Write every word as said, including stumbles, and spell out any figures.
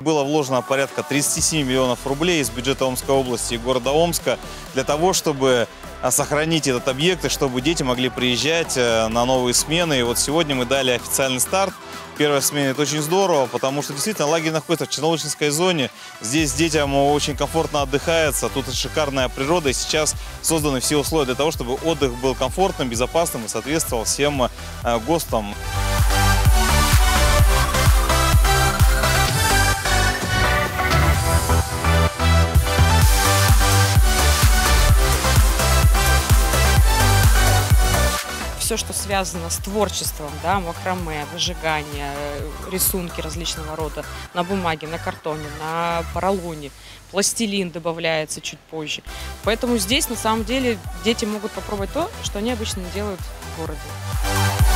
было вложено порядка тридцати семи миллионов рублей из бюджета Омской области и города Омска для того, чтобы сохранить этот объект и чтобы дети могли приезжать на новые смены. И вот сегодня мы дали официальный старт. Первая смена – это очень здорово, потому что действительно лагерь находится в Чернолучинской зоне. Здесь детям очень комфортно отдыхается, тут шикарная природа. И сейчас созданы все условия для того, чтобы отдых был комфортным, безопасным и соответствовал всем ГОСТам. Все, что связано с творчеством, да, макраме, выжигание, рисунки различного рода на бумаге, на картоне, на поролоне, пластилин добавляется чуть позже. Поэтому здесь на самом деле дети могут попробовать то, что они обычно не делают в городе.